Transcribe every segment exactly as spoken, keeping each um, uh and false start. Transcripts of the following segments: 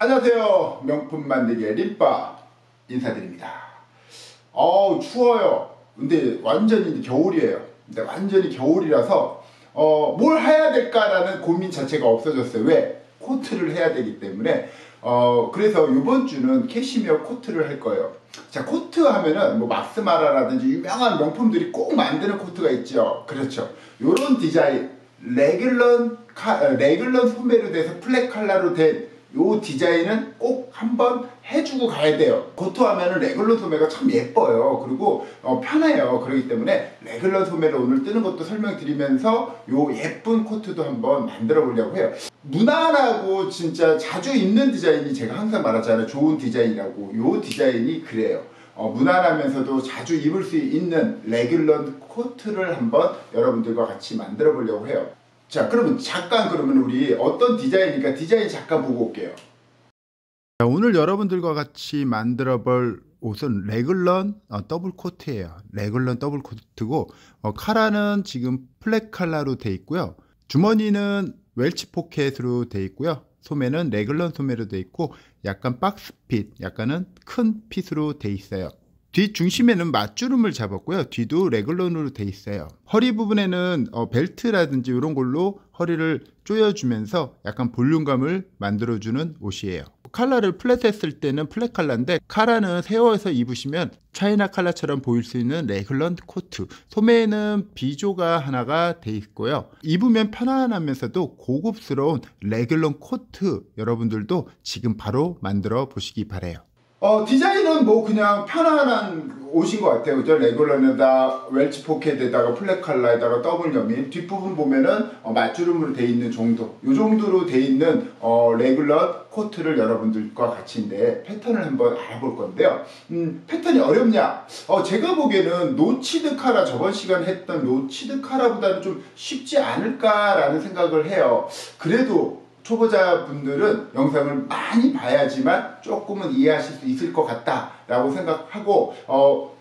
안녕하세요. 명품 만들기의 림바 인사드립니다. 어우 추워요. 근데 완전히 겨울이에요. 근데 완전히 겨울이라서 어, 뭘 해야 될까라는 고민 자체가 없어졌어요. 왜? 코트를 해야 되기 때문에. 어, 그래서 이번 주는 캐시미어 코트를 할 거예요. 자, 코트 하면은 뭐 막스마라라든지 유명한 명품들이 꼭 만드는 코트가 있죠. 그렇죠. 요런 디자인, 레귤런 카, 레귤런 소매로 돼서 플랫 칼라로 된 요 디자인은 꼭 한번 해주고 가야 돼요. 코트 하면은 레귤런 소매가 참 예뻐요. 그리고 어, 편해요. 그렇기 때문에 레귤런 소매를 오늘 뜨는 것도 설명드리면서 요 예쁜 코트도 한번 만들어 보려고 해요. 무난하고 진짜 자주 입는 디자인이 제가 항상 말하잖아요. 좋은 디자인이라고. 요 디자인이 그래요. 어, 무난하면서도 자주 입을 수 있는 레귤런 코트를 한번 여러분들과 같이 만들어 보려고 해요. 자, 그러면 잠깐 그러면 우리 어떤 디자인이니까 디자인 잠깐 보고 올게요. 자, 오늘 여러분들과 같이 만들어 볼 옷은 레귤런 어, 더블 코트예요. 레귤런 더블 코트고 어, 카라는 지금 플랫 칼라로 돼 있고요. 주머니는 웰치 포켓으로 돼 있고요. 소매는 레귤런 소매로 돼 있고 약간 박스핏, 약간은 큰 핏으로 돼 있어요. 뒤 중심에는 맞주름을 잡았고요. 뒤도 레귤런으로 돼 있어요. 허리 부분에는 어, 벨트라든지 이런 걸로 허리를 조여주면서 약간 볼륨감을 만들어주는 옷이에요. 칼라를 플랫 했을 때는 플랫 칼라인데 카라는 세워서 입으시면 차이나 칼라처럼 보일 수 있는 레귤런 코트. 소매에는 비조가 하나가 돼 있고요. 입으면 편안하면서도 고급스러운 레귤런 코트 여러분들도 지금 바로 만들어 보시기 바래요. 어, 디자인은 뭐 그냥 편안한 옷인 것 같아요. 그죠? 레귤런에다 웰치 포켓에다가 플랫 칼라에다가 더블 여민, 뒷부분 보면은 어, 맞주름으로 돼 있는 정도, 요 정도로 돼 있는 어, 레귤런 코트를 여러분들과 같이인데 패턴을 한번 알아볼 건데요. 음, 패턴이 어렵냐? 어, 제가 보기에는 노치드 카라, 저번 시간 했던 노치드 카라보다는 좀 쉽지 않을까라는 생각을 해요. 그래도 초보자분들은 영상을 많이 봐야지만 조금은 이해하실 수 있을 것 같다 라고 생각하고 어,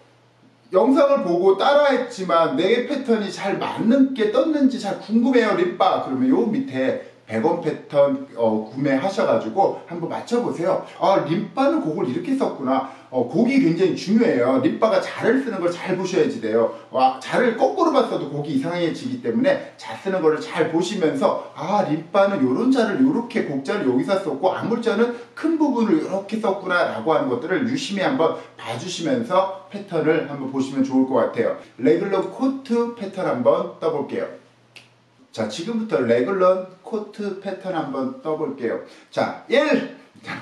영상을 보고 따라했지만 내 패턴이 잘 맞는 게 떴는지 잘 궁금해요 림바. 그러면 요 밑에 백 원 패턴 어, 구매하셔가지고 한번 맞춰보세요. 아, 림바는 곡을 이렇게 썼구나. 어, 곡이 굉장히 중요해요. 림바가 자를 쓰는 걸 잘 보셔야지 돼요. 와, 자를 거꾸로 봤어도 곡이 이상해지기 때문에 자 쓰는 거를 잘 보시면서 아, 림바는 요런 자를 요렇게 곡자를 여기서 썼고 암울자는 큰 부분을 요렇게 썼구나 라고 하는 것들을 유심히 한번 봐주시면서 패턴을 한번 보시면 좋을 것 같아요. 레귤런 코트 패턴 한번 떠볼게요. 자, 지금부터 레귤런 코트 패턴 한번 떠볼게요. 자, 일!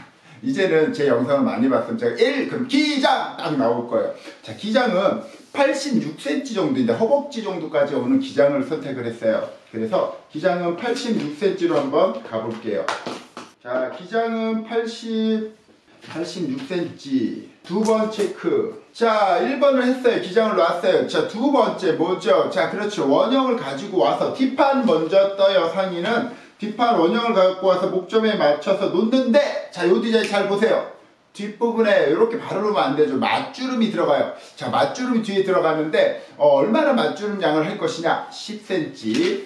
이제는 제 영상을 많이 봤으면 제가 일! 그럼 기장! 딱 나올 거예요. 자, 기장은 팔십육 센티미터 정도인데 허벅지 정도까지 오는 기장을 선택을 했어요. 그래서 기장은 팔십육 센티미터로 한번 가볼게요. 자, 기장은 팔십, 팔십육 센티미터. 두 번 체크. 자, 일 번을 했어요. 기장을 놨어요. 자, 두 번째 뭐죠? 자, 그렇죠. 원형을 가지고 와서 뒷판 먼저 떠요. 상의는 뒷판 원형을 갖고 와서 목점에 맞춰서 놓는데, 자, 요 디자인 잘 보세요. 뒷부분에 이렇게 바로 놓으면 안 되죠. 맞주름이 들어가요. 자, 맞주름이 뒤에 들어가는데 어, 얼마나 맞주름 양을 할 것이냐? 십 센티미터.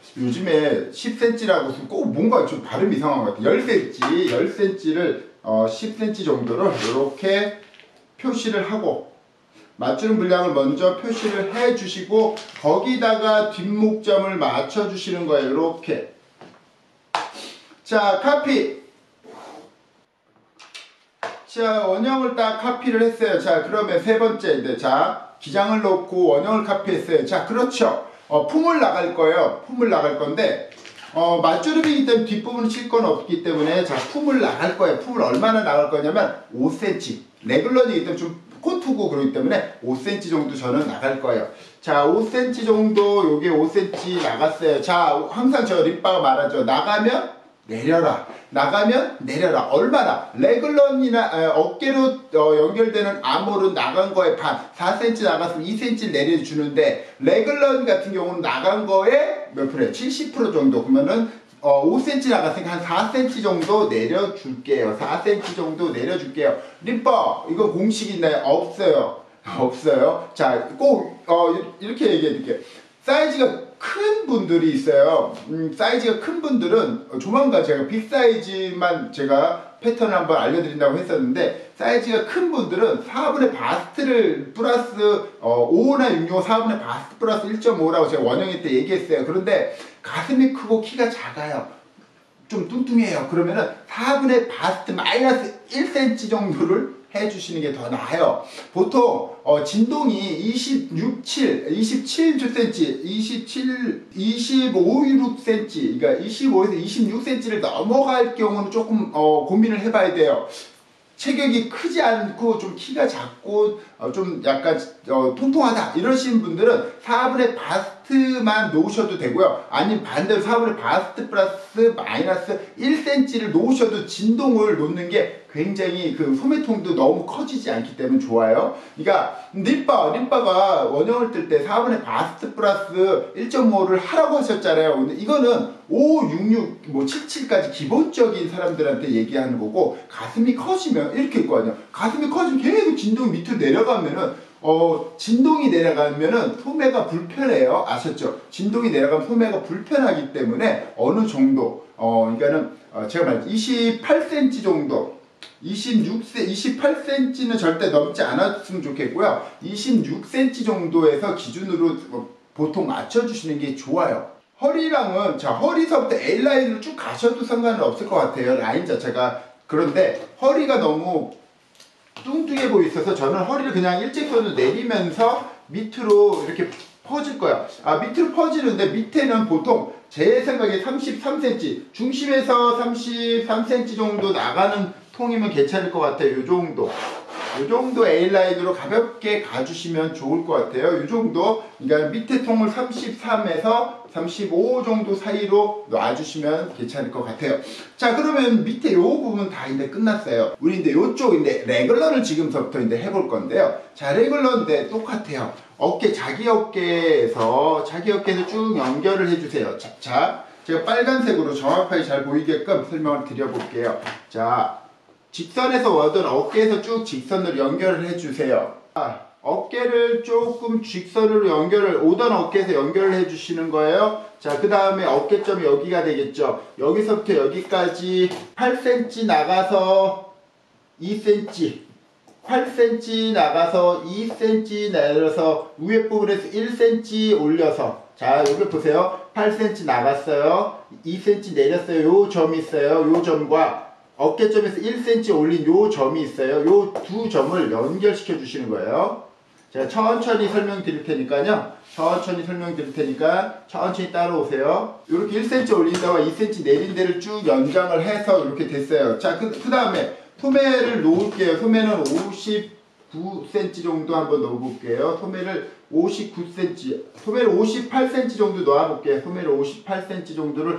요즘에 십 센티미터라고 해서 꼭 뭔가 좀 발음 이상한 것 같아요. 십 센티미터, 십 센티미터를 어, 십 센티미터 정도를 이렇게 표시를 하고 맞주름 분량을 먼저 표시를 해 주시고 거기다가 뒷목점을 맞춰 주시는 거예요. 이렇게. 자, 카피. 자, 원형을 딱 카피를 했어요. 자, 그러면 세 번째인데, 자, 기장을 넣고 원형을 카피했어요. 자, 그렇죠. 어, 품을 나갈 거예요. 품을 나갈 건데 어, 맞주름이기 때문에 뒷부분을 칠 건 없기 때문에 자, 품을 나갈 거예요. 품을 얼마나 나갈 거냐면 오 센티미터. 레귤런이기 때문에 좀 코트고 그렇기 때문에 오 센티미터 정도 저는 나갈 거예요. 자, 오 센티미터 정도, 요게 오 센티미터 나갔어요. 자, 항상 저 림바가 말하죠. 나가면 내려라. 나가면 내려라. 얼마나? 레귤런이나 에, 어깨로 어, 연결되는 아몰은 나간 거에 반, 사 센티미터 나갔으면 이 센티미터 내려주는데 레귤런 같은 경우는 나간 거에 몇 프로예요? 칠십 퍼센트 정도. 그러면은 어, 오 센티미터 나갔으니까 한 사 센티미터 정도 내려줄게요. 사 센티미터 정도 내려줄게요. 림바, 이거 공식 있나요? 없어요. 없어요. 자, 꼭 어, 이렇게 얘기해 드릴게요. 사이즈가 큰 분들이 있어요. 음, 사이즈가 큰 분들은 조만간 제가 빅 사이즈만 제가 패턴을 한번 알려드린다고 했었는데, 사이즈가 큰 분들은 사분의 바스트를 플러스 어, 오나 육십오 사분의 바스트 플러스 일 점 오라고 제가 원형일 때 얘기했어요. 그런데 가슴이 크고 키가 작아요. 좀 뚱뚱해요. 그러면은 사분의 바스트 마이너스 일 센티미터 정도를 해주시는 게 더 나아요. 보통 어, 진동이 이십육, 칠, 이십칠 센티미터, 이십칠, 이십오, 육 센티미터, 그러니까 이십오에서 이십육 센티미터를 넘어갈 경우는 조금 어, 고민을 해봐야 돼요. 체격이 크지 않고 좀 키가 작고 어, 좀 약간 어, 통통하다 이러신 분들은 사분의 바스트만 놓으셔도 되고요. 아니면 반대로 사분의 바스트 플러스 마이너스 일 센티미터를 놓으셔도 진동을 놓는 게 굉장히 그 소매통도 너무 커지지 않기 때문에 좋아요. 그러니까 립바, 립바가 원형을 뜰 때 사분의 바스트 플러스 일 점 오를 하라고 하셨잖아요. 근데 이거는 오, 육십육, 뭐 칠십칠까지 기본적인 사람들한테 얘기하는 거고, 가슴이 커지면 이렇게 있거든요. 가슴이 커지면 계속 진동이 밑으로 내려가면은 어, 진동이 내려가면은 소매가 불편해요. 아셨죠? 진동이 내려가면 소매가 불편하기 때문에 어느 정도, 어, 그러니까는 어, 제가 말했죠. 이십팔 센티미터 정도, 이십육 센티미터, 이십팔 센티미터는 절대 넘지 않았으면 좋겠고요. 이십육 센티미터 정도에서 기준으로 보통 맞춰주시는 게 좋아요. 허리랑은, 자, 허리서부터 A라인으로 쭉 가셔도 상관은 없을 것 같아요. 라인 자체가. 그런데 허리가 너무 뚱뚱해 보이셔서 저는 허리를 그냥 일직선으로 내리면서 밑으로 이렇게 퍼질 거야. 아, 밑으로 퍼지는데 밑에는 보통 제 생각에 삼십삼 센티미터, 중심에서 삼십삼 센티미터 정도 나가는 통이면 괜찮을 것 같아요. 요 정도. 요 정도 A라인으로 가볍게 가주시면 좋을 것 같아요. 요 정도. 그러니까 밑에 통을 삼십삼에서 삼십오 정도 사이로 놔주시면 괜찮을 것 같아요. 자, 그러면 밑에 요 부분 다 이제 끝났어요. 우리 이제 요쪽 이제 레글러를 지금부터 이제 해볼 건데요. 자, 레글러인데 똑같아요. 어깨, 자기 어깨에서, 자기 어깨에서 쭉 연결을 해주세요. 자, 자, 제가 빨간색으로 정확하게 잘 보이게끔 설명을 드려볼게요. 자, 직선에서 오던 어깨에서 쭉 직선으로 연결을 해주세요. 자, 어깨를 조금 직선으로 연결을, 오던 어깨에서 연결을 해주시는 거예요. 자, 그 다음에 어깨점이 여기가 되겠죠. 여기서부터 여기까지 팔 센티미터 나가서 이 센티미터, 팔 센티미터 나가서 이 센티미터 내려서 위에 부분에서 일 센티미터 올려서, 자, 여기 보세요. 팔 센티미터 나갔어요. 이 센티미터 내렸어요. 요 점이 있어요. 요 점과 어깨점에서 일 센티미터 올린 요 점이 있어요. 요 두 점을 연결시켜 주시는 거예요. 제가 천천히 설명드릴 테니까요. 천천히 설명드릴 테니까 천천히 따라오세요. 이렇게 일 센티미터 올린 데와 이 센티미터 내린 데를 쭉 연장을 해서 이렇게 됐어요. 자, 그, 그 다음에 소매를 놓을게요. 소매는 오십구 센티미터 정도 한번 넣어볼게요. 소매를 오십구 센티미터, 소매를 오십팔 센티미터 정도 놓아볼게요. 소매를 오십팔 센티미터 정도를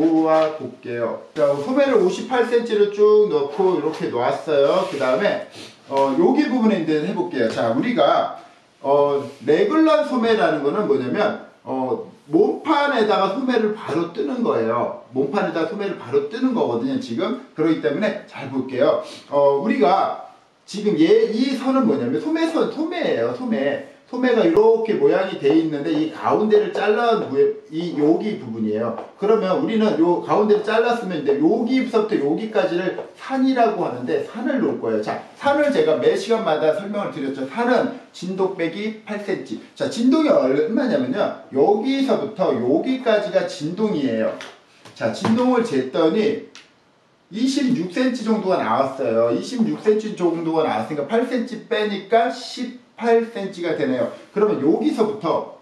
놓아볼게요. 자, 소매를 오십팔 센티미터를 쭉 넣고 이렇게 놓았어요. 그 다음에 어, 여기 부분에 이제 해볼게요. 자, 우리가 어, 레글런 소매라는 거는 뭐냐면 어, 몸판에다가 소매를 바로 뜨는 거예요. 몸판에다가 소매를 바로 뜨는 거거든요, 지금. 그렇기 때문에 잘 볼게요. 어, 우리가 지금 얘, 이 선은 뭐냐면 소매선, 소매예요, 소매. 소매가 이렇게 모양이 돼 있는데 이 가운데를 잘라 이 여기 부분이에요. 그러면 우리는 요 가운데를 잘랐으면 이제 여기부터 여기까지를 산이라고 하는데 산을 놓을 거예요. 자, 산을 제가 매 시간마다 설명을 드렸죠. 산은 진동 빼기 팔 센티미터. 자, 진동이 얼마냐면요. 여기서부터 여기까지가 진동이에요. 자, 진동을 쟀더니 이십육 센티미터 정도가 나왔어요. 이십육 센티미터 정도가 나왔으니까 팔 센티미터 빼니까 십팔 센티미터가 되네요. 그러면 여기서부터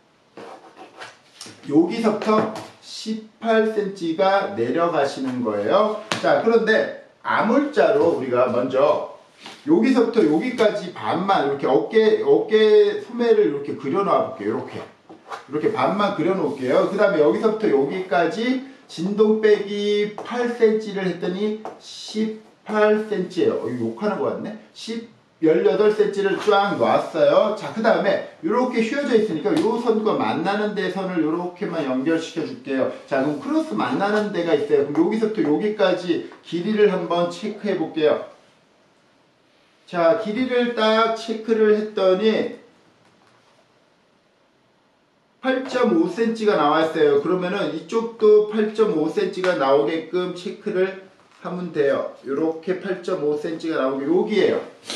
여기서부터 십팔 센티미터가 내려가시는 거예요. 자, 그런데 아물자로 우리가 먼저 여기서부터 여기까지 반만 이렇게 어깨 어깨 소매를 이렇게 그려 놔 볼게요. 이렇게 이렇게 반만 그려 놓을게요. 그 다음에 여기서부터 여기까지 진동 빼기 팔 센티미터를 했더니 십팔 센티미터예요. 어, 이거 욕하는 거 같네. 십팔 센티미터를 쫙 놨어요. 자, 그 다음에 이렇게 휘어져 있으니까 이 선과 만나는 데 선을 이렇게만 연결시켜 줄게요. 자, 그럼 크로스 만나는 데가 있어요. 그럼 여기서부터 여기까지 길이를 한번 체크해 볼게요. 자, 길이를 딱 체크를 했더니 팔 점 오 센티미터가 나왔어요. 그러면은 이쪽도 팔 점 오 센티미터가 나오게끔 체크를 하면 돼요. 요렇게 팔 점 오 센티미터가 나오게 여기에요.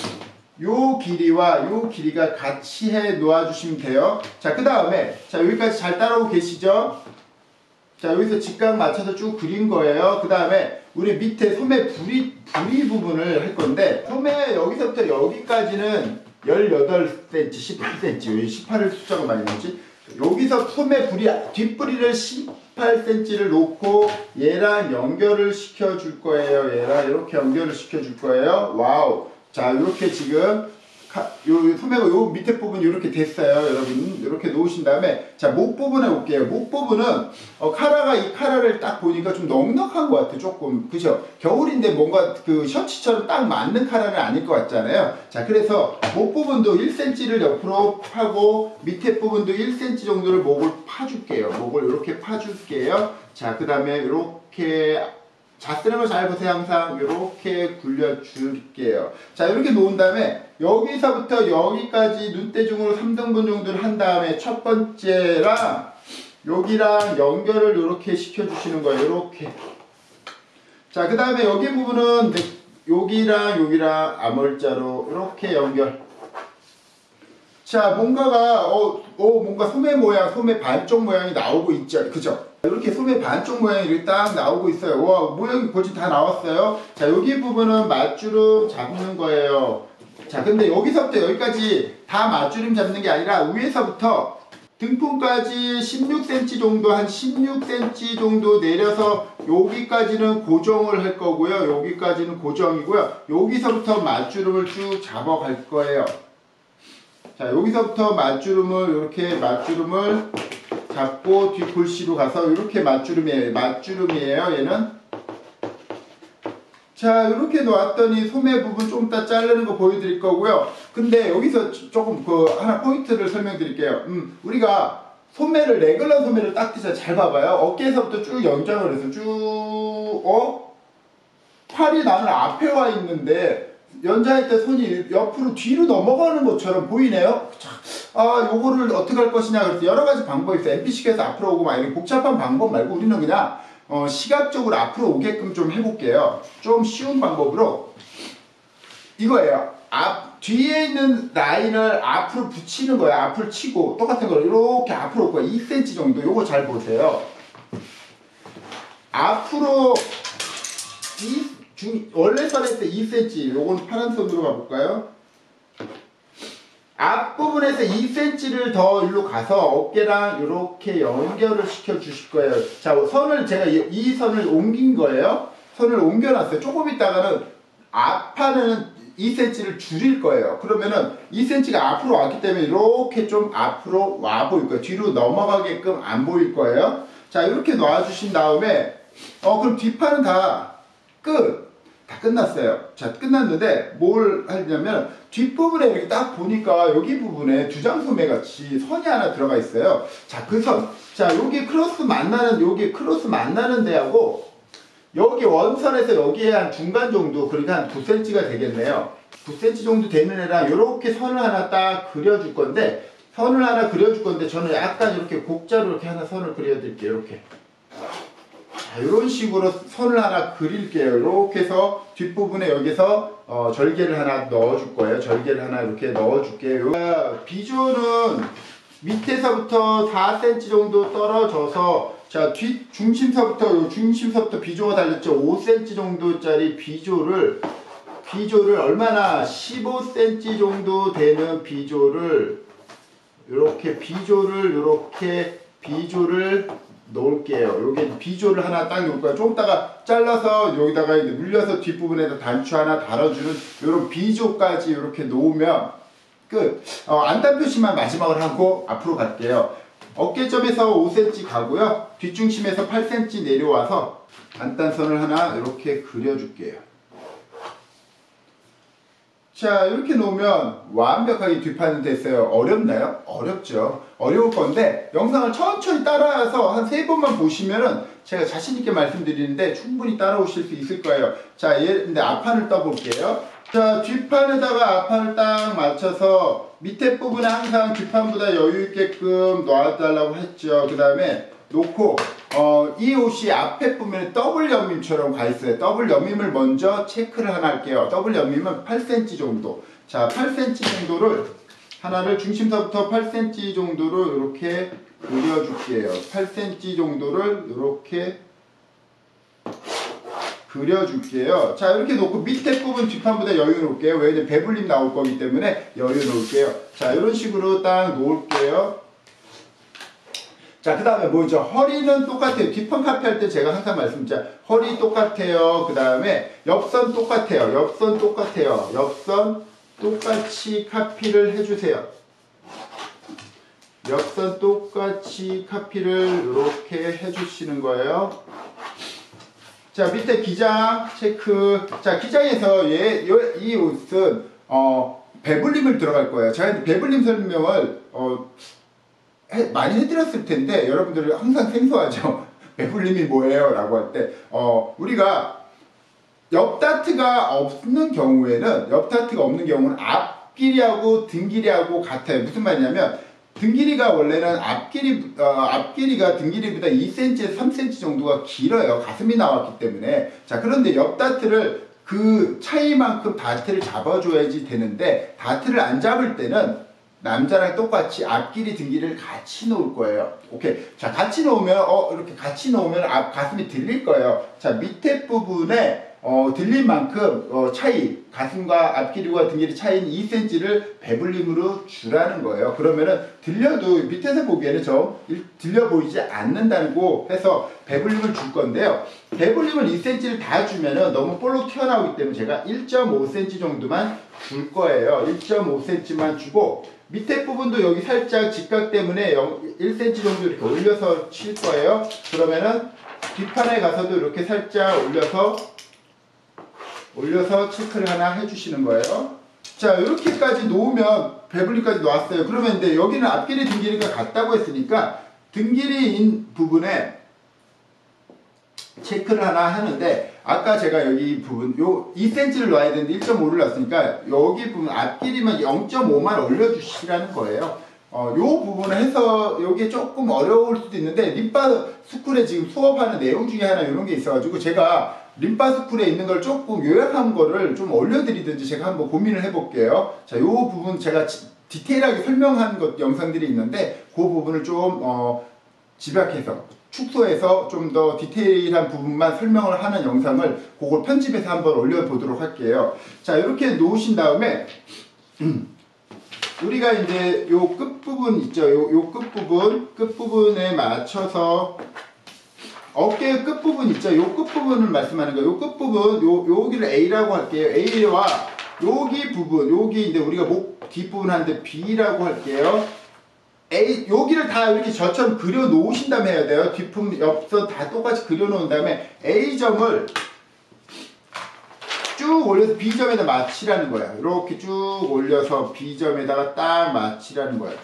요 길이와 요 길이가 같이 해 놓아주시면 돼요. 자, 그 다음에 자 여기까지 잘 따라오고 계시죠? 자, 여기서 직각 맞춰서 쭉 그린 거예요. 그 다음에 우리 밑에 소매 부리, 부리 부분을 할 건데, 소매 여기서부터 여기까지는 십팔 센티미터, 십팔 센티미터, 왜 십팔을 숫자가 많이 나오지? 여기서 소매 부리, 뒷부리를 십팔 센티미터를 놓고 얘랑 연결을 시켜줄 거예요. 얘랑 이렇게 연결을 시켜줄 거예요. 와우. 자, 이렇게 지금 요 소매가 요 밑에 부분이 이렇게 됐어요. 여러분 이렇게 놓으신 다음에 자, 목 부분에 올게요. 목 부분은 어, 카라가 이 카라를 딱 보니까 좀 넉넉한 것 같아. 조금 그죠? 겨울인데 뭔가 그 셔츠처럼 딱 맞는 카라는 아닐 것 같잖아요. 자, 그래서 목 부분도 일 센티미터를 옆으로 파고 밑에 부분도 일 센티미터 정도를 목을 파줄게요. 목을 이렇게 파줄게요. 자, 그 다음에 이렇게 자세는 걸 잘 보세요. 항상 이렇게 굴려줄게요. 자, 이렇게 놓은 다음에 여기서부터 여기까지 눈대중으로 삼 등분 정도를 한 다음에 첫 번째랑 여기랑 연결을 이렇게 시켜주시는 거예요. 이렇게. 자, 그 다음에 여기 부분은 여기랑 여기랑 암홀자로 이렇게 연결. 자, 뭔가가 어, 어 뭔가 소매 모양, 소매 반쪽 모양이 나오고 있죠. 그죠? 이렇게 소매 반쪽 모양이 이렇게 딱 나오고 있어요. 와, 모양이 벌써 다 나왔어요. 자, 여기 부분은 맞주름 잡는 거예요. 자, 근데 여기서부터 여기까지 다 맞주름 잡는 게 아니라 위에서부터 등pun까지 십육 센티미터 정도, 한 십육 센티미터 정도 내려서 여기까지는 고정을 할 거고요. 여기까지는 고정이고요. 여기서부터 맞주름을 쭉 잡아갈 거예요. 자, 여기서부터 맞주름을 이렇게 맞주름을 잡고 뒷골씨로 가서 이렇게 맞주름이에요. 맞주름이에요. 얘는. 자, 이렇게 놓았더니 소매 부분 좀 이따 자르는 거 보여드릴 거고요. 근데 여기서 조금 그 하나 포인트를 설명드릴게요. 음, 우리가 소매를 레귤러 소매를 딱 띄자. 잘 봐봐요. 어깨에서부터 쭉 연장을 해서 쭉 어? 팔이 나는 앞에 와 있는데 연장할 때 손이 옆으로 뒤로 넘어가는 것처럼 보이네요. 아, 요거를 어떻게 할 것이냐. 그래서 여러 가지 방법이 있어요. 엠피식에서 앞으로 오고 막 이런 복잡한 방법 말고 우리는 그냥 어, 시각적으로 앞으로 오게끔 좀 해볼게요. 좀 쉬운 방법으로 이거예요. 앞 뒤에 있는 라인을 앞으로 붙이는 거예요. 앞을 치고 똑같은 걸 이렇게 앞으로 올 거예요. 이 센티미터 정도. 요거 잘 보세요. 앞으로 이 중, 원래 선에서 이 센티미터, 요건 파란 선으로 가볼까요? 앞부분에서 이 센티미터를 더 일로 가서 어깨랑 이렇게 연결을 시켜 주실 거예요. 자, 선을 제가 이, 이 선을 옮긴 거예요. 선을 옮겨놨어요. 조금 있다가는 앞판은 이 센티미터를 줄일 거예요. 그러면은 이 센티미터가 앞으로 왔기 때문에 이렇게 좀 앞으로 와 보일 거예요. 뒤로 넘어가게끔 안 보일 거예요. 자, 이렇게 놔주신 다음에 어 그럼 뒷판은 다 끝! 다 끝났어요. 자, 끝났는데 뭘 하냐면 뒷부분에 이렇게 딱 보니까 여기 부분에 두장 소매 같이 선이 하나 들어가 있어요. 자, 그 선. 자, 여기 크로스 만나는, 여기 크로스 만나는 데하고 여기 원선에서 여기에 한 중간 정도, 그러니까 한 두 센티미터가 되겠네요. 두 센티미터 정도 되는 애랑 이렇게 선을 하나 딱 그려줄 건데, 선을 하나 그려줄 건데 저는 약간 이렇게 곡자로 이렇게 하나 선을 그려드릴게요. 이렇게. 자, 이런 식으로 선을 하나 그릴게요. 이렇게 해서 뒷부분에 여기서 어, 절개를 하나 넣어줄 거예요. 절개를 하나 이렇게 넣어줄게요. 비주얼은 밑에서부터 사 센티미터 정도 떨어져서 자, 뒷 중심서부터 중심서부터 비조가 달렸죠. 오 센티미터 정도짜리 비조를 비조를 얼마나 십오 센티미터 정도 되는 비조를 이렇게 비조를 이렇게 비조를 놓을게요. 여기 비조를 하나 딱 놓을 거예요. 좀 이따가 잘라서 여기다가 물려서 뒷부분에다 단추 하나 달아주는 이런 비조까지 이렇게 놓으면 끝. 어, 안단 표시만 마지막으로 하고 앞으로 갈게요. 어깨점에서 오 센티미터 가고요. 뒷중심에서 팔 센티미터 내려와서 안단선을 하나 이렇게 그려줄게요. 자, 이렇게 놓으면 완벽하게 뒷판이 됐어요. 어렵나요? 어렵죠. 어려울 건데 영상을 천천히 따라서 한 세 번만 보시면은 제가 자신있게 말씀드리는데 충분히 따라오실 수 있을 거예요. 자, 얘 근데 앞판을 떠볼게요. 자, 뒷판에다가 앞판을 딱 맞춰서 밑에 부분에 항상 뒷판보다 여유 있게끔 놔달라고 했죠. 그 다음에 놓고 어, 이 옷이 앞에 보면 더블 옆밈처럼 가 있어요. 더블 옆밈을 먼저 체크를 하나 할게요. 더블 옆밈은 팔 센티미터 정도. 자, 팔 센티미터 정도를 하나를 중심서부터 팔 센티미터 정도로 이렇게 그려줄게요. 팔 센티미터 정도를 이렇게 그려줄게요. 자, 이렇게 놓고 밑에 부분 뒷판보다 여유 놓을게요. 왜냐면 배불림 나올 거기 때문에 여유 놓을게요. 자, 이런 식으로 딱 놓을게요. 자, 그 다음에 뭐죠? 허리는 똑같아요. 뒷판 카피할 때 제가 항상 말씀드리죠. 허리 똑같아요. 그 다음에 옆선 똑같아요. 옆선 똑같아요. 옆선 똑같이 카피를 해주세요. 옆선 똑같이 카피를 이렇게 해주시는 거예요. 자, 밑에 기장 체크. 자, 기장에서 얘, 이 옷은 어, 배불림을 들어갈 거예요. 제가 배불림 설명을 어, 해, 많이 해드렸을 텐데 여러분들이 항상 생소하죠. 배불림이 뭐예요? 라고 할 때 어, 우리가 옆다트가 없는 경우에는 옆다트가 없는 경우는 앞길이하고 등길이하고 같아요. 무슨 말이냐면 등길이가 원래는 앞길이, 어, 앞길이가 등길이보다 이 센티미터에서 삼 센티미터 정도가 길어요. 가슴이 나왔기 때문에. 자, 그런데 옆 다트를 그 차이만큼 다트를 잡아줘야지 되는데 다트를 안 잡을 때는 남자랑 똑같이 앞길이 등길이를 같이 놓을 거예요. 오케이. 자, 같이 놓으면, 어, 이렇게 같이 놓으면 앞 가슴이 들릴 거예요. 자, 밑에 부분에 어, 들린 만큼 어, 차이, 가슴과 앞길이와 등길이 차이는 이 센티미터를 배불림으로 주라는 거예요. 그러면은 들려도 밑에서 보기에는 좀 들려 보이지 않는다고 해서 배불림을 줄 건데요. 배불림을 이 센티미터를 다 주면은 너무 볼록 튀어나오기 때문에 제가 일 점 오 센티미터 정도만 줄 거예요. 일 점 오 센티미터만 주고 밑에 부분도 여기 살짝 직각 때문에 일 센티미터 정도 이렇게 올려서 칠 거예요. 그러면은 뒷판에 가서도 이렇게 살짝 올려서 올려서 체크를 하나 해주시는 거예요. 자, 이렇게까지 놓으면 배불리까지 놓았어요. 그러면 이제 여기는 앞길이 등길이가 같다고 했으니까 등길이인 부분에 체크를 하나 하는데 아까 제가 여기 부분 요 이 센티미터를 놔야 되는데 일 점 오를 놨으니까 여기 부분 앞길이만 영 점 오만 올려주시라는 거예요. 어, 요 부분을 해서 여기에 조금 어려울 수도 있는데 림파 스쿨에 지금 수업하는 내용 중에 하나 이런 게 있어가지고 제가 림파 스쿨에 있는 걸 조금 요약한 거를 좀 올려드리든지 제가 한번 고민을 해볼게요. 자, 요 부분 제가 지, 디테일하게 설명한 것 영상들이 있는데 그 부분을 좀 어, 집약해서 축소해서 좀 더 디테일한 부분만 설명을 하는 영상을 그걸 편집해서 한번 올려보도록 할게요. 자, 이렇게 놓으신 다음에 음, 우리가 이제 요 끝부분 있죠. 요, 요 끝부분, 끝부분에 맞춰서 어깨 끝부분 있죠. 요 끝부분을 말씀하는 거예요. 요 끝부분, 요, 여기를 A라고 할게요. A와 여기 부분, 여기 이제 우리가 목 뒷부분 하는데 B라고 할게요. A, 여기를 다 이렇게 저처럼 그려 놓으신 다음에 해야 돼요. 뒷품, 옆선 다 똑같이 그려 놓은 다음에 A점을 쭉 올려서 B점에다 맞추라는 거야. 이렇게 쭉 올려서 B점에다가 딱 맞추라는 거야.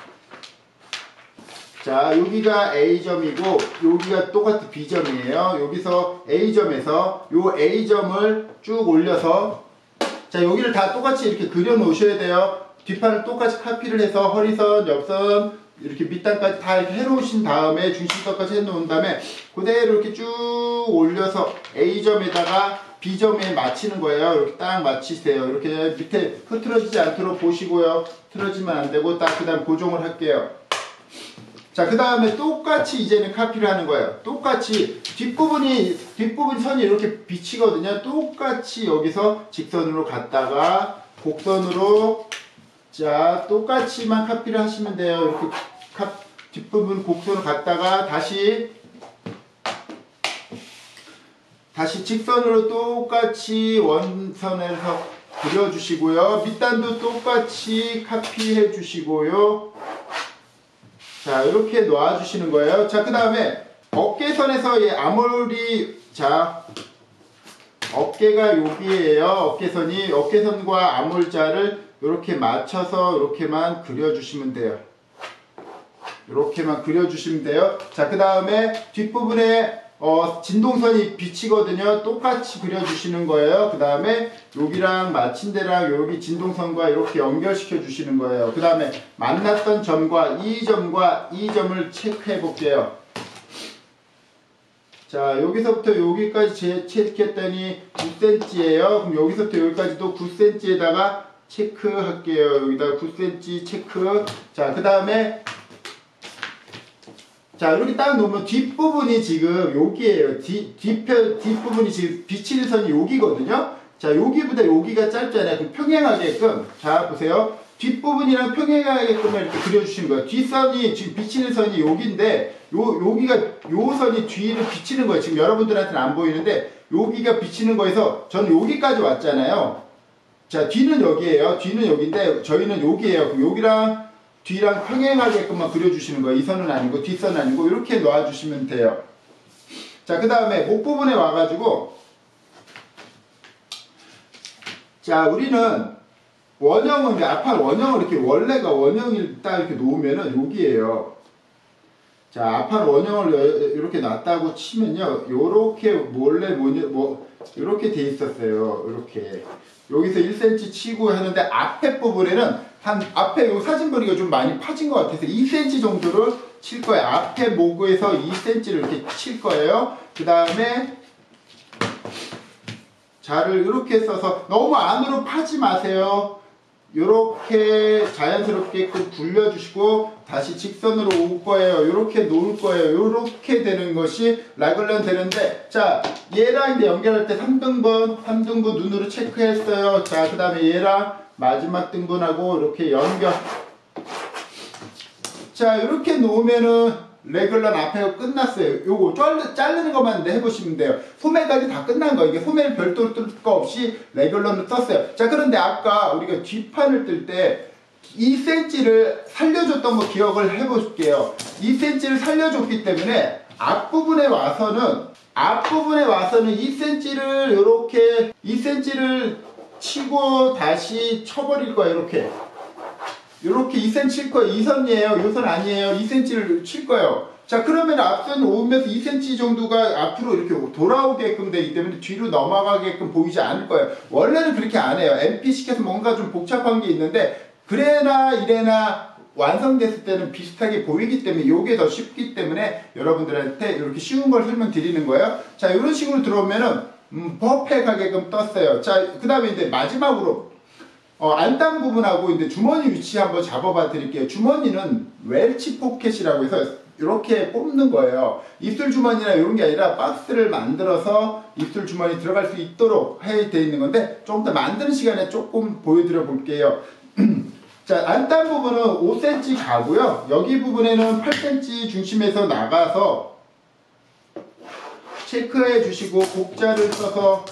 자, 여기가 A점이고 여기가 똑같이 B점이에요. 여기서 A점에서 요 A점을 쭉 올려서 자, 여기를 다 똑같이 이렇게 그려 놓으셔야 돼요. 뒷판을 똑같이 카피를 해서 허리선, 옆선 이렇게 밑단까지 다 이렇게 해놓으신 다음에 중심선까지 해놓은 다음에 그대로 이렇게 쭉 올려서 A점에다가 B점에 맞추는 거예요. 이렇게 딱 맞추세요. 이렇게 밑에 흐트러지지 않도록 보시고요. 틀어지면 안 되고 딱 그 다음 고정을 할게요. 자, 그 다음에 똑같이 이제는 카피를 하는 거예요. 똑같이 뒷부분이 뒷부분 선이 이렇게 비치거든요. 똑같이 여기서 직선으로 갔다가 곡선으로 자, 똑같이만 카피를 하시면 돼요. 이렇게 카, 뒷부분 곡선으로 갔다가 다시 다시 직선으로 똑같이 원선에서 그려주시고요. 밑단도 똑같이 카피해 주시고요. 자, 이렇게 놓아주시는 거예요. 자, 그 다음에 어깨선에서 이 아몰이 자 어깨가 여기에요. 어깨선이 어깨선과 아몰자를 이렇게 맞춰서 이렇게만 그려주시면 돼요. 이렇게만 그려주시면 돼요. 자, 그 다음에 뒷부분에 어, 진동선이 비치거든요. 똑같이 그려주시는 거예요. 그 다음에 여기랑 마친 데랑 여기 진동선과 이렇게 연결시켜 주시는 거예요. 그 다음에 만났던 점과 이 점과 이 점을 체크해 볼게요. 자, 여기서부터 여기까지 체크했더니 구 센티미터예요. 그럼 여기서부터 여기까지도 구 센티미터에다가 체크할게요. 여기다가 구 센티미터 체크. 자, 그 다음에 자, 이렇게 딱 놓으면 뒷부분이 지금 여기에요. 뒤, 뒷편, 뒷부분이 지금 비치는 선이 여기거든요. 자, 여기보다 여기가 짧잖아요. 그럼 평행하게끔. 자, 보세요. 뒷부분이랑 평행하게끔 이렇게 그려주시는 거예요. 뒷선이, 지금 비치는 선이 여기인데, 요, 여기가, 요 선이 뒤를 비치는 거예요. 지금 여러분들한테는 안 보이는데, 여기가 비치는 거에서 저는 여기까지 왔잖아요. 자, 뒤는 여기에요. 뒤는 여기인데, 저희는 여기에요. 그럼 여기랑 뒤랑 평행하게끔만 그려주시는 거예요. 이 선은 아니고 뒷선은 아니고 이렇게 놓아주시면 돼요. 자, 그 다음에 목 부분에 와가지고 자, 우리는 원형은 앞판 원형을 이렇게 원래가 원형을 딱 이렇게 놓으면은 여기에요. 자, 앞판 원형을 이렇게 놨다고 치면요, 요렇게 원래 뭐 이렇게 돼 있었어요. 이렇게 여기서 일 센티미터 치고 하는데 앞에 부분에는 한 앞에 요 사진 보니까 좀 많이 파진 것 같아서 이 센티미터 정도를 칠 거예요. 앞에 목에서 이 센티미터를 이렇게 칠 거예요. 그 다음에 자를 이렇게 써서 너무 안으로 파지 마세요. 요렇게 자연스럽게 굴려주시고 다시 직선으로 올 거예요. 요렇게 놓을 거예요. 요렇게 되는 것이 라글런 되는데, 자, 얘랑 이제 연결할 때 삼 등분, 삼 등분 눈으로 체크했어요. 자, 그 다음에 얘랑 마지막 등분하고 이렇게 연결. 자, 이렇게 놓으면은 레귤런 앞에가 끝났어요. 요거 자르, 자르는 것만 해보시면 돼요. 소매까지 다 끝난 거. 이게 소매를 별도로 뜰 거 없이 레귤런을 떴어요. 자, 그런데 아까 우리가 뒷판을 뜰 때 이 센티미터를 살려줬던 거 기억을 해볼게요. 이 센티미터를 살려줬기 때문에 앞부분에 와서는 앞부분에 와서는 이 센티미터를 이렇게 이 센티미터를 치고 다시 쳐버릴 거예요. 이렇게 이렇게 이 센티미터 칠 거예요. 이 선이에요. 이 선 아니에요. 이 센티미터를 칠 거예요. 자, 그러면 앞선 오면서 이 센티미터 정도가 앞으로 이렇게 돌아오게끔 되기 때문에 뒤로 넘어가게끔 보이지 않을 거예요. 원래는 그렇게 안 해요. 엠피식에서 뭔가 좀 복잡한 게 있는데 그래나 이래나 완성됐을 때는 비슷하게 보이기 때문에 이게 더 쉽기 때문에 여러분들한테 이렇게 쉬운 걸 설명드리는 거예요. 자, 이런 식으로 들어오면은 음, 퍼펙하게끔 떴어요. 자, 그 다음에 이제 마지막으로 어, 안단 부분하고 이제 주머니 위치 한번 잡아봐 드릴게요. 주머니는 웰치 포켓이라고 해서 이렇게 뽑는 거예요. 입술 주머니나 이런 게 아니라 박스를 만들어서 입술 주머니 들어갈 수 있도록 해 돼 있는 건데 조금 더 만드는 시간에 조금 보여드려 볼게요. 자, 안단 부분은 오 센티미터 가고요. 여기 부분에는 팔 센티미터 중심에서 나가서 체크해 주시고 곡자를 써서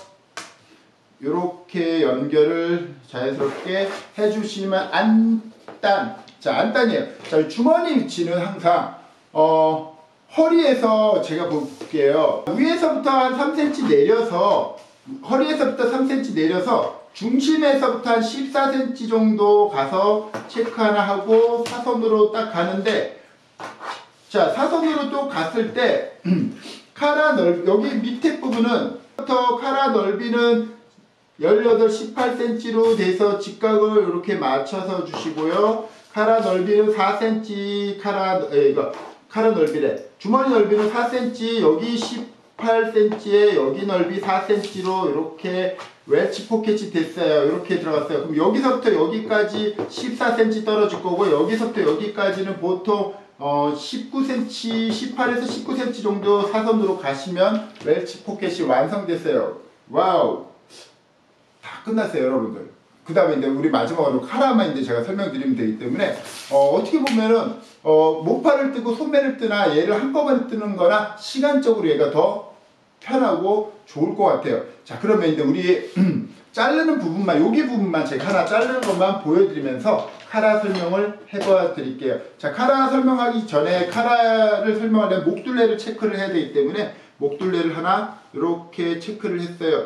이렇게 연결을 자연스럽게 해주시면 안단. 자, 안단이에요. 자, 주머니 위치는 항상 어, 허리에서 제가 볼게요. 위에서부터 한 삼 센티미터 내려서 허리에서부터 삼 센티미터 내려서 중심에서부터 한 십사 센티미터 정도 가서 체크 하나 하고 사선으로 딱 가는데, 자, 사선으로 또 갔을 때 카라 넓 여기 밑에 부분은 부터 카라 넓이는 열여덟, 십팔 센티미터로 돼서 직각을 이렇게 맞춰서 주시고요. 카라 넓이는 사 센티미터 카라 에, 이거 카라 넓이래. 주머니 넓이는 사 센티미터, 여기 십팔 센티미터에 여기 넓이 사 센티미터로 이렇게 웰치 포켓이 됐어요. 이렇게 들어갔어요. 그럼 여기서부터 여기까지 십사 센티미터 떨어질 거고 여기서부터 여기까지는 보통 어, 십구 센티미터, 십팔에서 십구 센티미터 정도 사선으로 가시면 웰치 포켓이 완성됐어요. 와우! 다 끝났어요, 여러분들. 그 다음에 이제 우리 마지막으로 카라만 이제 제가 설명드리면 되기 때문에 어, 어떻게 보면은 어, 모파를 뜨고 소매를 뜨나 얘를 한꺼번에 뜨는 거나 시간적으로 얘가 더 편하고 좋을 것 같아요. 자, 그러면 이제 우리 자르는 부분만, 여기 부분만 제가 하나 자르는 것만 보여드리면서 카라 설명을 해봐 드릴게요. 자, 카라 설명하기 전에 카라를 설명하려면 목둘레를 체크를 해야 되기 때문에 목둘레를 하나 이렇게 체크를 했어요.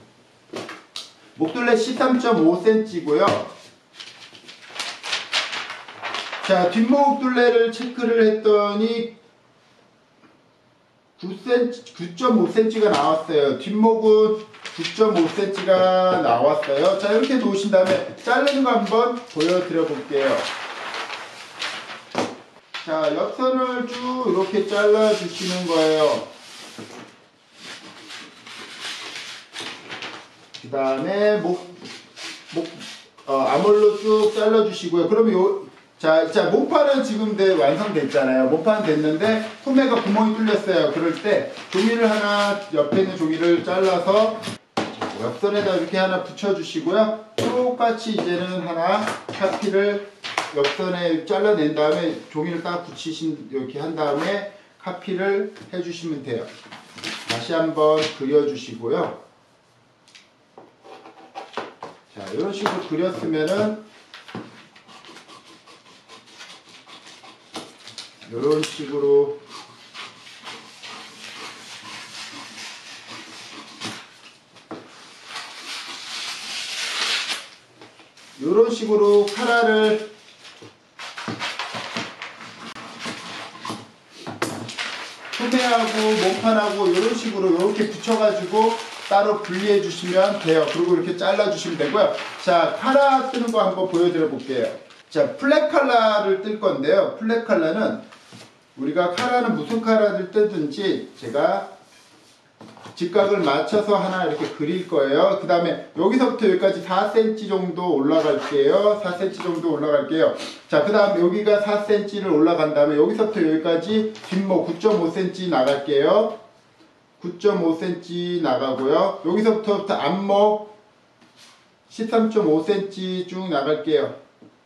목둘레 십삼 점 오 센티미터고요. 자, 뒷목 둘레를 체크를 했더니 구 센티미터, 구 점 오 센티미터가 나왔어요. 뒷목은 구 점 오 센티미터가 나왔어요. 자, 이렇게 놓으신 다음에 자르는 거 한번 보여드려 볼게요. 자, 옆선을 쭉 이렇게 잘라 주시는 거예요. 그 다음에 목, 목, 어, 아몰로 쭉 잘라 주시고요. 그러면 요, 자, 자, 목판은 지금 네, 완성됐잖아요. 목판 됐는데 소매가 구멍이 뚫렸어요. 그럴 때 종이를 하나, 옆에 있는 종이를 잘라서 옆선에다 이렇게 하나 붙여주시고요. 똑같이 이제는 하나 카피를 옆선에 잘라낸 다음에 종이를 딱 붙이신 이렇게 한 다음에 카피를 해주시면 돼요. 다시 한번 그려주시고요. 자, 이런 식으로 그렸으면은 이런 식으로 이런 식으로 카라를 소매하고 목판하고 이런 식으로 이렇게 붙여가지고 따로 분리해 주시면 돼요. 그리고 이렇게 잘라 주시면 되고요. 자, 카라 뜨는 거 한번 보여드려 볼게요. 자, 플랫 칼라를 뜰 건데요. 플랫 칼라는 우리가 카라는 무슨 카라를 뜨든지 제가 직각을 맞춰서 하나 이렇게 그릴 거예요. 그 다음에 여기서부터 여기까지 사 센티미터 정도 올라갈게요. 사 센티미터 정도 올라갈게요. 자, 그 다음 여기가 사 센티미터를 올라간 다음에 여기서부터 여기까지 뒷목 구 점 오 센티미터 나갈게요. 구 점 오 센티미터 나가고요. 여기서부터 앞목 십삼 점 오 센티미터 쭉 나갈게요.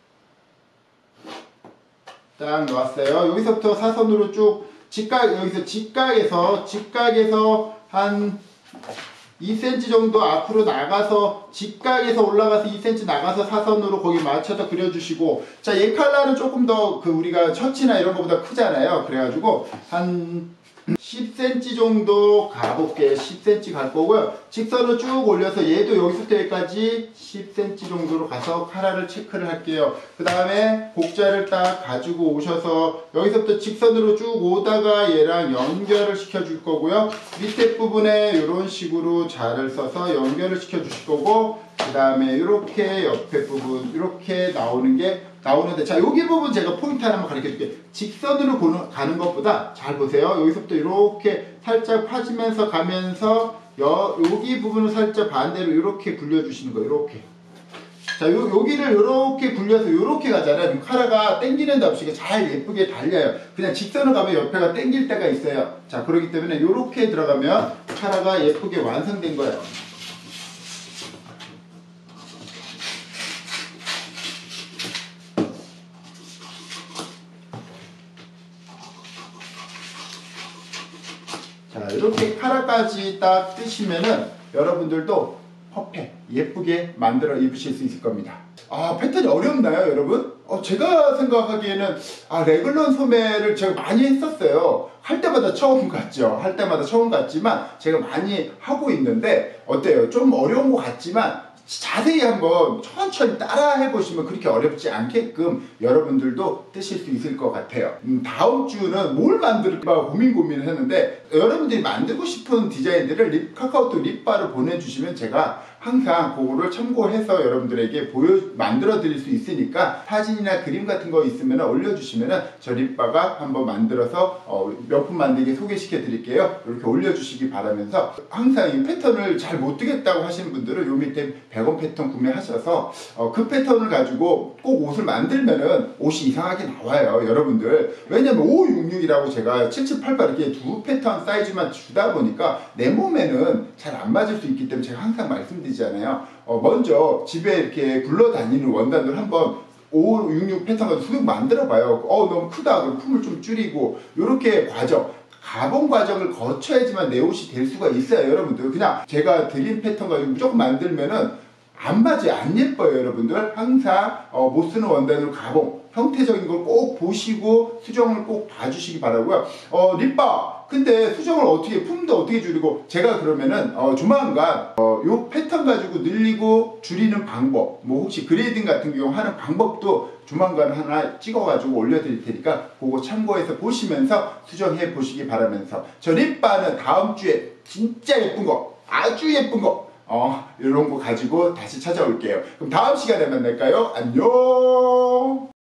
딱 놓았어요. 여기서부터 사선으로 쭉 직각, 여기서 직각에서 직각에서 한 이 센티미터 정도 앞으로 나가서 직각에서 올라가서 이 센티미터 나가서 사선으로 거기 맞춰서 그려주시고, 자, 얘 칼라는 조금 더 그 우리가 셔츠나 이런 거보다 크잖아요. 그래가지고 한 십 센티미터 정도 가볼게요. 십 센티미터 갈 거고요. 직선으로 쭉 올려서 얘도 여기서부터 여기까지 십 센티미터 정도로 가서 카라를 체크를 할게요. 그 다음에 곡자를 딱 가지고 오셔서 여기서부터 직선으로 쭉 오다가 얘랑 연결을 시켜 줄 거고요. 밑에 부분에 이런 식으로 자를 써서 연결을 시켜 주실 거고, 그 다음에 이렇게 옆에 부분 이렇게 나오는 게 나오는데, 자, 여기 부분 제가 포인트 하나만 가르쳐 줄게요. 직선으로 고는, 가는 것보다 잘 보세요. 여기서부터 이렇게 살짝 파지면서 가면서 여, 여기 부분을 살짝 반대로 이렇게 굴려주시는 거예요. 이렇게. 자, 요, 여기를 이렇게 굴려서 이렇게 가잖아요. 그럼 카라가 당기는 데 없이 잘 예쁘게 달려요. 그냥 직선으로 가면 옆에가 당길 때가 있어요. 자, 그렇기 때문에 이렇게 들어가면 카라가 예쁘게 완성된 거예요. 자, 이렇게 카라까지 딱 뜨시면은 여러분들도 퍼펙트 예쁘게 만들어 입으실 수 있을 겁니다. 아, 패턴이 어렵나요, 여러분? 어, 제가 생각하기에는 아, 레글런 소매를 제가 많이 했었어요. 할 때마다 처음 같죠. 할 때마다 처음 같지만 제가 많이 하고 있는데 어때요? 좀 어려운 것 같지만 자세히 한번 천천히 따라 해보시면 그렇게 어렵지 않게끔 여러분들도 뜨실 수 있을 것 같아요. 음, 다음 주는 뭘 만들까 고민 고민을 했는데, 여러분들이 만들고 싶은 디자인들을 립, 카카오톡 립바를 보내주시면 제가 항상 그거를 참고해서 여러분들에게 보여 만들어 드릴 수 있으니까 사진이나 그림 같은 거 있으면 올려주시면 저 립바가 한번 만들어서 어, 명품 만들기 소개시켜 드릴게요. 이렇게 올려주시기 바라면서, 항상 이 패턴을 잘 못 뜨겠다고 하시는 분들은 요 밑에 백 원 패턴 구매하셔서 어, 그 패턴을 가지고 꼭 옷을 만들면은 옷이 이상하게 나와요, 여러분들. 왜냐면 오백육십육이라고 제가 칠칠팔팔 이렇게 두 패턴 사이즈만 주다 보니까 내 몸에는 잘 안 맞을 수 있기 때문에 제가 항상 말씀드리잖아요. 어, 먼저 집에 이렇게 굴러다니는 원단을 한번 오백육십육 패턴 가지고 수백 만들어 봐요. 어, 너무 크다. 그럼 품을 좀 줄이고, 요렇게 과정, 가공 과정을 거쳐야지만 내 옷이 될 수가 있어요, 여러분들. 그냥 제가 드린 패턴 가지고 무조건 만들면은 안 맞아요. 안 예뻐요, 여러분들. 항상 어, 못 쓰는 원단으로 가공, 형태적인 걸 꼭 보시고 수정을 꼭 봐주시기 바라고요. 어, 립바, 근데 수정을 어떻게, 품도 어떻게 줄이고, 제가 그러면은 어, 조만간 어, 요 패턴 가지고 늘리고 줄이는 방법, 뭐 혹시 그레이딩 같은 경우 하는 방법도 조만간 하나 찍어가지고 올려드릴 테니까 그거 참고해서 보시면서 수정해 보시기 바라면서 저 립바는 다음 주에 진짜 예쁜 거, 아주 예쁜 거, 어, 이런 거 가지고 다시 찾아올게요. 그럼 다음 시간에 만날까요? 안녕.